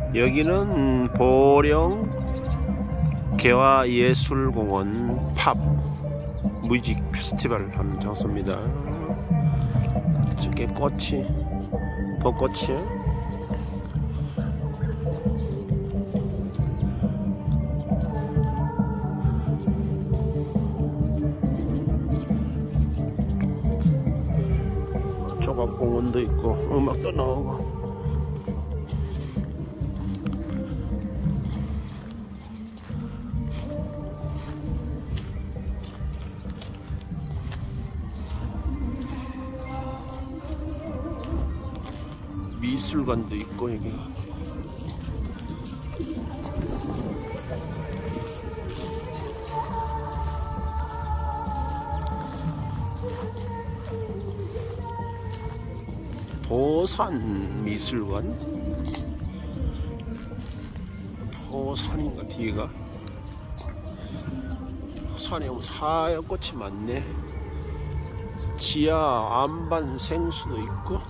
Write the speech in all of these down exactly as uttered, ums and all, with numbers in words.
여기는 보령 개화예술공원 팝 뮤직 페스티벌 하는 장소입니다. 저게 꽃이 벚꽃이에요. 조각공원도 있고 음악도 나오고. 미술관도 있고 여기. 보산 미술관? 보산인가 뒤가? 산에 오면 하얀 꽃이 많네. 지하 안반 생수도 있고.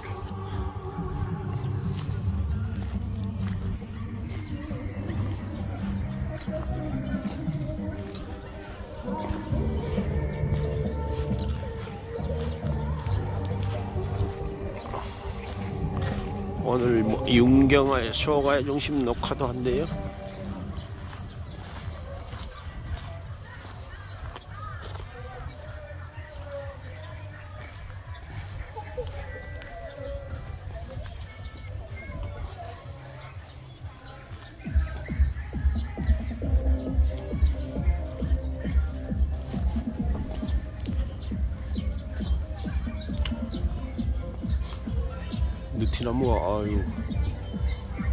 오늘 뭐 윤경화의 쇼가의 중심 녹화도 한대요. 느티나무가 아유